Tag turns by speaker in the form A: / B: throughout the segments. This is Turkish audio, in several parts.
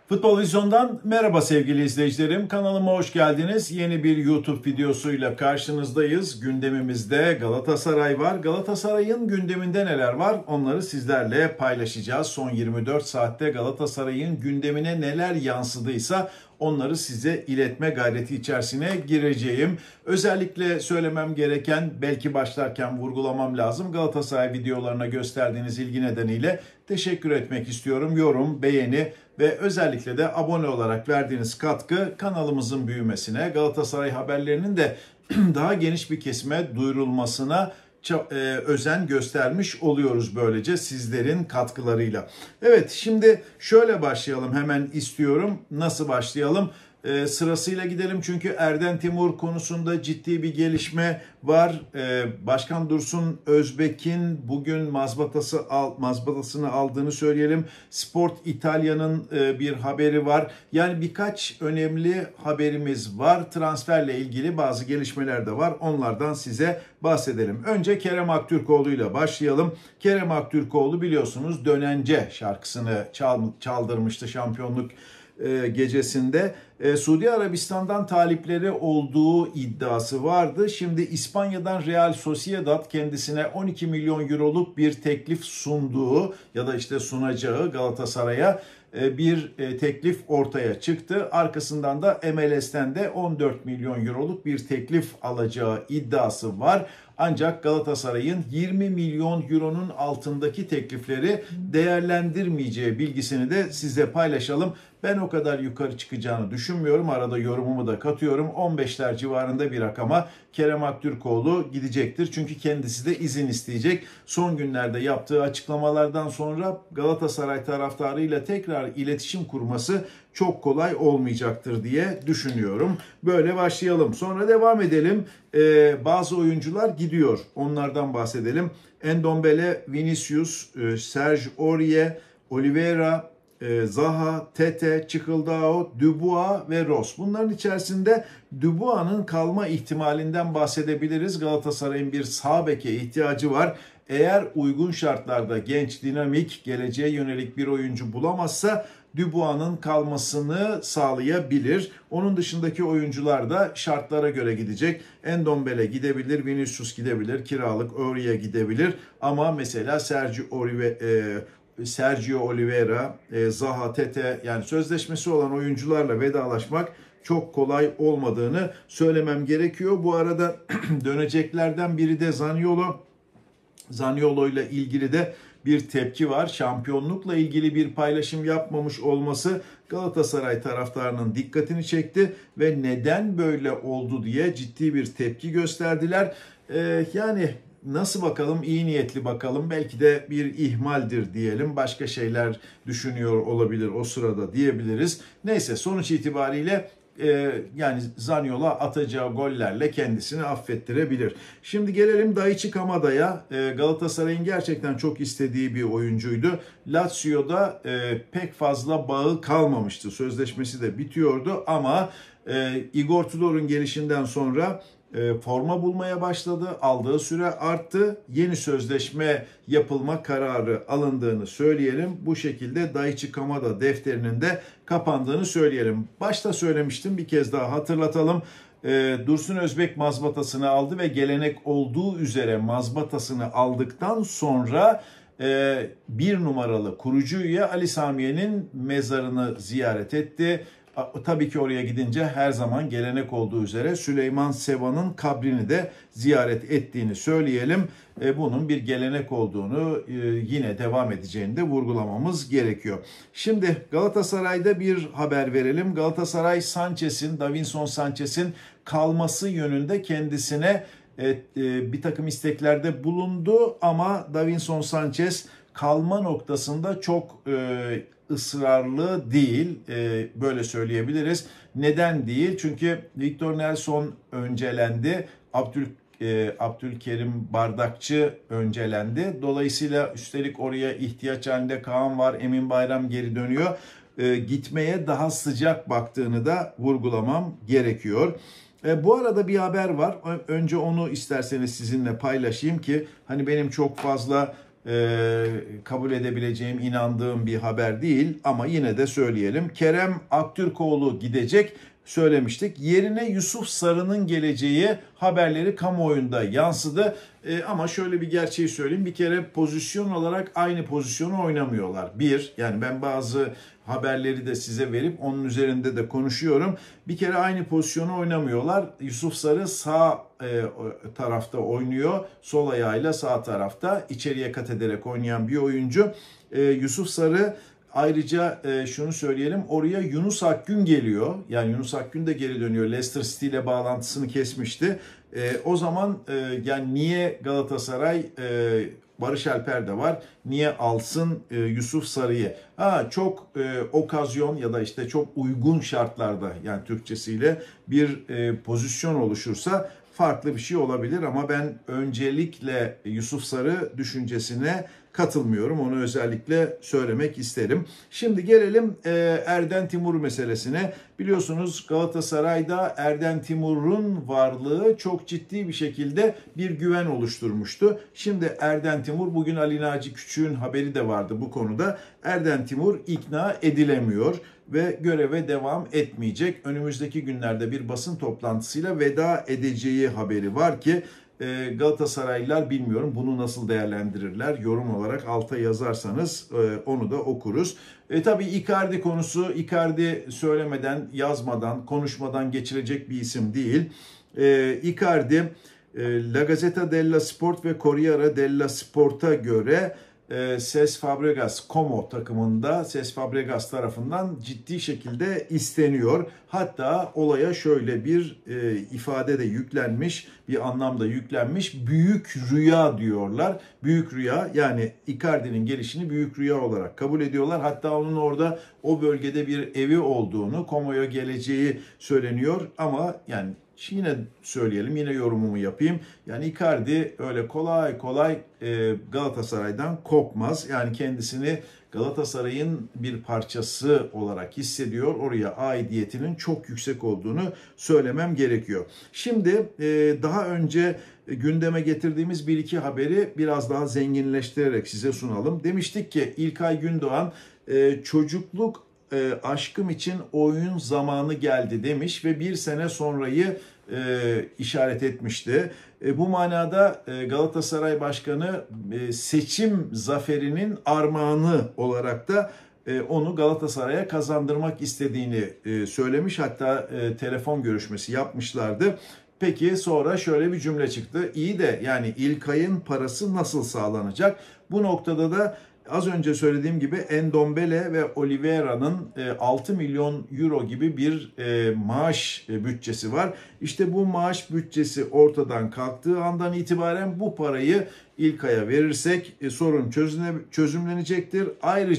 A: Futbol Vizyon'dan merhaba sevgili izleyicilerim. Kanalıma hoş geldiniz. Yeni bir YouTube videosuyla karşınızdayız. Gündemimizde Galatasaray var. Galatasaray'ın gündeminde neler var? Onları sizlerle paylaşacağız. Son 24 saatte Galatasaray'ın gündemine neler yansıdıysa onları size iletme gayreti içerisine gireceğim. Özellikle söylemem gereken, belki başlarken vurgulamam lazım. Galatasaray videolarına gösterdiğiniz ilgi nedeniyle teşekkür etmek istiyorum. Yorum, beğeni ve özellikle de abone olarak verdiğiniz katkı kanalımızın büyümesine, Galatasaray haberlerinin de daha geniş bir kesime duyurulmasına özen göstermiş oluyoruz böylece sizlerin katkılarıyla. Evet, şimdi şöyle başlayalım hemen istiyorum. Nasıl başlayalım? Sırasıyla gidelim çünkü Erden Timur konusunda ciddi bir var. Başkan Dursun Özbek'in bugün mazbatasını aldığını söyleyelim. Sport İtalya'nın bir haberi var. Yani birkaç önemli haberimiz var. Transferle ilgili bazı gelişmeler de var. Onlardan size bahsedelim. Önce Kerem Aktürkoğlu ile başlayalım. Kerem Aktürkoğlu biliyorsunuz Dönence şarkısını çaldırmıştı şampiyonluk gecesinde. Suudi Arabistan'dan talipleri olduğu iddiası vardı. Şimdi İspanya'dan Real Sociedad kendisine 12 milyon euroluk bir teklif sunduğu ya da işte sunacağı Galatasaray'a bir teklif ortaya çıktı. Arkasından da MLS'ten de 14 milyon euroluk bir teklif alacağı iddiası var. Ancak Galatasaray'ın 20 milyon euronun altındaki teklifleri değerlendirmeyeceği bilgisini de size paylaşalım. Ben o kadar yukarı çıkacağını düşünmüyorum. Arada yorumumu da katıyorum. 15'ler civarında bir rakama Kerem Aktürkoğlu gidecektir. Çünkü kendisi de izin isteyecek. Son günlerde yaptığı açıklamalardan sonra Galatasaray taraftarıyla tekrar iletişim kurması çok kolay olmayacaktır diye düşünüyorum. Böyle başlayalım. Sonra devam edelim. Bazı oyuncular gidiyor. Onlardan bahsedelim. Ndombele, Vinicius, Serge Aurier, Oliveira, Zaha, Tete, Çıkıldao, Dubois ve Ross. Bunların içerisinde Dubois'ın kalma ihtimalinden bahsedebiliriz. Galatasaray'ın bir sağ beke ihtiyacı var. Eğer uygun şartlarda genç, dinamik, geleceğe yönelik bir oyuncu bulamazsa Dubois'ın kalmasını sağlayabilir. Onun dışındaki oyuncular da şartlara göre gidecek. Ndombele gidebilir, Vinicius gidebilir, kiralık Aurier gidebilir. Ama mesela Sergio Oliveira, Zaha, Tete, yani sözleşmesi olan oyuncularla vedalaşmak çok kolay olmadığını söylemem gerekiyor. Bu arada döneceklerden biri de Zaniolo. Zaniolo ile ilgili de bir tepki var. Şampiyonlukla ilgili bir paylaşım yapmamış olması Galatasaray taraftarının dikkatini çekti ve neden böyle oldu diye ciddi bir tepki gösterdiler. Yani nasıl bakalım? İyi niyetli bakalım. Belki de bir ihmaldir diyelim. Başka şeyler düşünüyor olabilir o sırada diyebiliriz. Neyse, sonuç itibariyle yani Zaniolo atacağı gollerle kendisini affettirebilir. Şimdi gelelim Daichi Kamada'ya. Galatasaray'ın gerçekten çok istediği bir oyuncuydu. Lazio'da pek fazla bağı kalmamıştı. Sözleşmesi de bitiyordu ama Igor Tudor'un gelişinden sonra forma bulmaya başladı. Aldığı süre arttı. Yeni sözleşme yapılma kararı alındığını söyleyelim. Bu şekilde Daichi Kamada defterinin de kapandığını söyleyelim. Başta söylemiştim, bir kez daha hatırlatalım. Dursun Özbek mazbatasını aldı ve gelenek olduğu üzere mazbatasını aldıktan sonra bir numaralı kurucu üye Ali Samiye'nin mezarını ziyaret etti. Tabii ki oraya gidince her zaman gelenek olduğu üzere Süleyman Seva'nın kabrini de ziyaret ettiğini söyleyelim. Bunun bir gelenek olduğunu, yine devam edeceğini de vurgulamamız gerekiyor. Şimdi Galatasaray'da bir haber verelim. Galatasaray Davinson Sanchez'in kalması yönünde kendisine bir takım isteklerde bulundu ama Davinson Sanchez kalma noktasında çok ısrarlı değil, böyle söyleyebiliriz. Neden değil? Çünkü Victor Nelson öncelendi, Abdülkerim Bardakçı öncelendi. Dolayısıyla üstelik oraya ihtiyaç halinde Kaan var, Emin Bayram geri dönüyor. Gitmeye daha sıcak baktığını da vurgulamam gerekiyor. Bu arada bir haber var. Önce onu isterseniz sizinle paylaşayım ki hani benim çok fazla kabul edebileceğim, inandığım bir haber değil ama yine de söyleyelim. Kerem Aktürkoğlu gidecek, söylemiştik. Yerine Yusuf Sarı'nın geleceği haberleri kamuoyunda yansıdı. Ama şöyle bir gerçeği söyleyeyim. Bir kere pozisyon olarak aynı pozisyonu oynamıyorlar. Yani ben bazı haberleri de size verip onun üzerinde de konuşuyorum. Bir kere aynı pozisyonu oynamıyorlar. Yusuf Sarı sağ tarafta oynuyor. Sol ayağıyla sağ tarafta içeriye kat ederek oynayan bir oyuncu. Yusuf Sarı, ayrıca şunu söyleyelim, oraya Yunus Akgün geliyor. Yani Yunus Akgün de geri dönüyor. Leicester City ile bağlantısını kesmişti. O zaman yani niye Galatasaray, Barış Alper de var, niye alsın Yusuf Sarı'yı? Çok okazyon ya da işte çok uygun şartlarda, yani Türkçesiyle bir pozisyon oluşursa farklı bir şey olabilir ama ben öncelikle Yusuf Sarı düşüncesine katılmıyorum. Onu özellikle söylemek isterim. Şimdi gelelim Erden Timur meselesine. Biliyorsunuz Galatasaray'da Erden Timur'un varlığı çok ciddi bir şekilde bir güven oluşturmuştu. Şimdi Erden Timur, bugün Ali Naci Küçük'ün haberi de vardı bu konuda. Erden Timur ikna edilemiyor ve göreve devam etmeyecek. Önümüzdeki günlerde bir basın toplantısıyla veda edeceği haberi var ki Galatasaraylılar bilmiyorum bunu nasıl değerlendirirler. Yorum olarak alta yazarsanız onu da okuruz. Tabii Icardi konusu, Icardi söylemeden, yazmadan, konuşmadan geçirecek bir isim değil. Icardi, La Gazzetta dello Sport ve Corriere dello Sport'a göre Cesc Fabregas Como takımında Cesc Fabregas tarafından ciddi şekilde isteniyor. Hatta olaya şöyle bir ifade de yüklenmiş, bir anlamda yüklenmiş. Büyük rüya diyorlar. Büyük rüya, yani Icardi'nin gelişini büyük rüya olarak kabul ediyorlar. Hatta onun orada o bölgede bir evi olduğunu, Como'ya geleceği söyleniyor ama yani yine söyleyelim, yine yorumumu yapayım. Yani Icardi öyle kolay kolay Galatasaray'dan kopmaz. Yani kendisini Galatasaray'ın bir parçası olarak hissediyor. Oraya aidiyetinin çok yüksek olduğunu söylemem gerekiyor. Şimdi daha önce gündeme getirdiğimiz bir iki haberi biraz daha zenginleştirerek size sunalım. Demiştik ki İlkay Gündoğan çocukluk aşkım için oyun zamanı geldi demiş ve bir sene sonrayı işaret etmişti. Bu manada Galatasaray Başkanı seçim zaferinin armağanı olarak da onu Galatasaray'a kazandırmak istediğini söylemiş. Hatta telefon görüşmesi yapmışlardı. Peki sonra şöyle bir cümle çıktı. İyi de yani İlkay'ın parası nasıl sağlanacak? Bu noktada da az önce söylediğim gibi Endombele ve Oliveira'nın 6 milyon euro gibi bir maaş bütçesi var. İşte bu maaş bütçesi ortadan kalktığı andan itibaren bu parayı İlkay'a verirsek sorun çözümlenecektir.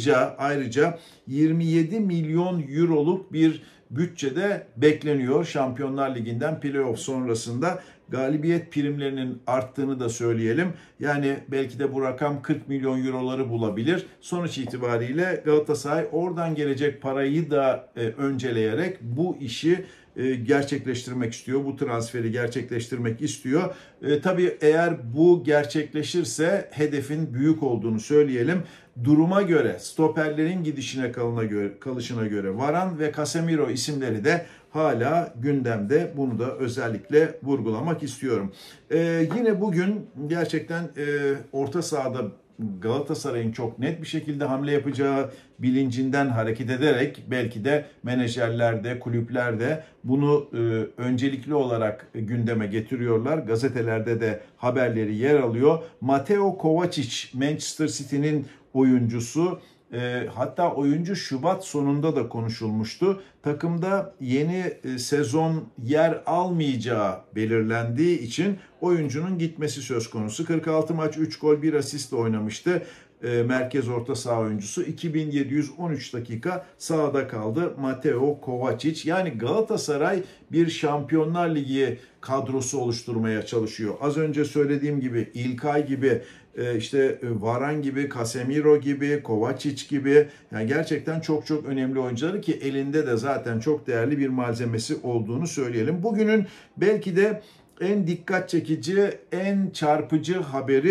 A: Ayrıca 27 milyon euroluk bir bütçede bekleniyor Şampiyonlar Ligi'nden playoff sonrasında. Galibiyet primlerinin arttığını da söyleyelim. Yani belki de bu rakam 40 milyon euroları bulabilir. Sonuç itibariyle Galatasaray oradan gelecek parayı da önceleyerek bu işi gerçekleştirmek istiyor. Bu transferi gerçekleştirmek istiyor. Tabii eğer bu gerçekleşirse hedefin büyük olduğunu söyleyelim. Duruma göre, stoperlerin gidişine kalışına göre Varane ve Casemiro isimleri de hala gündemde. Bunu da özellikle vurgulamak istiyorum. Yine bugün gerçekten orta sahada Galatasaray'ın çok net bir şekilde hamle yapacağı bilincinden hareket ederek belki de menajerlerde, kulüplerde bunu öncelikli olarak gündeme getiriyorlar. Gazetelerde de haberleri yer alıyor. Mateo Kovacic, Manchester City'nin oyuncusu. Hatta oyuncu Şubat sonunda da konuşulmuştu. Takımda yeni sezon yer almayacağı belirlendiği için oyuncunun gitmesi söz konusu. 46 maç, 3 gol, 1 asistle oynamıştı. Merkez orta saha oyuncusu 2713 dakika sahada kaldı Mateo Kovacic. Yani Galatasaray bir Şampiyonlar Ligi kadrosu oluşturmaya çalışıyor. Az önce söylediğim gibi İlkay gibi, işte Varane gibi, Casemiro gibi, Kovacic gibi, yani gerçekten çok önemli oyuncuları ki elinde de zaten çok değerli bir malzemesi olduğunu söyleyelim. Bugünün belki de en dikkat çekici, en çarpıcı haberi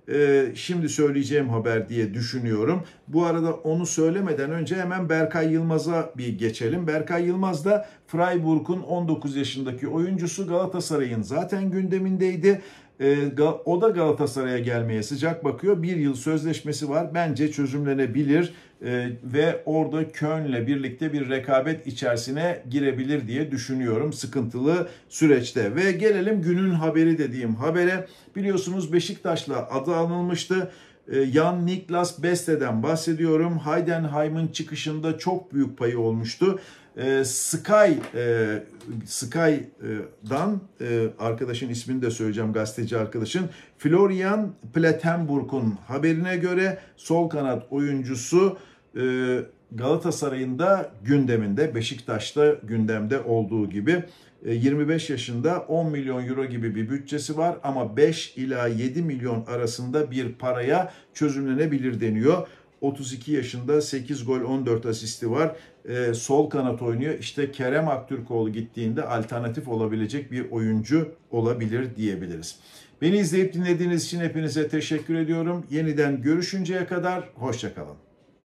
A: Şimdi söyleyeceğim haber diye düşünüyorum. Bu arada onu söylemeden önce hemen Berkay Yılmaz'a bir geçelim. Berkay Yılmaz da Freiburg'un 19 yaşındaki oyuncusu, Galatasaray'ın zaten gündemindeydi. O da Galatasaray'a gelmeye sıcak bakıyor. Bir yıl sözleşmesi var. Bence çözümlenebilir ve orada Köln'le birlikte bir rekabet içerisine girebilir diye düşünüyorum sıkıntılı süreçte. Ve gelelim günün haberi dediğim habere. Biliyorsunuz Beşiktaş'la adı anılmıştı. Jan Niklas Beste'den bahsediyorum. Heidenheim'in çıkışında çok büyük payı olmuştu. Sky'dan arkadaşın ismini de söyleyeceğim, gazeteci arkadaşın, Florian Plettenburg'un haberine göre sol kanat oyuncusu Galatasaray'ın da gündeminde, Beşiktaş'ta gündemde olduğu gibi. 25 yaşında, 10 milyon euro gibi bir bütçesi var ama 5 ila 7 milyon arasında bir paraya çözümlenebilir deniyor. 32 yaşında, 8 gol 14 asisti var. Sol kanat oynuyor. İşte Kerem Aktürkoğlu gittiğinde alternatif olabilecek bir oyuncu olabilir diyebiliriz. Beni izleyip dinlediğiniz için hepinize teşekkür ediyorum. Yeniden görüşünceye kadar hoşça kalın.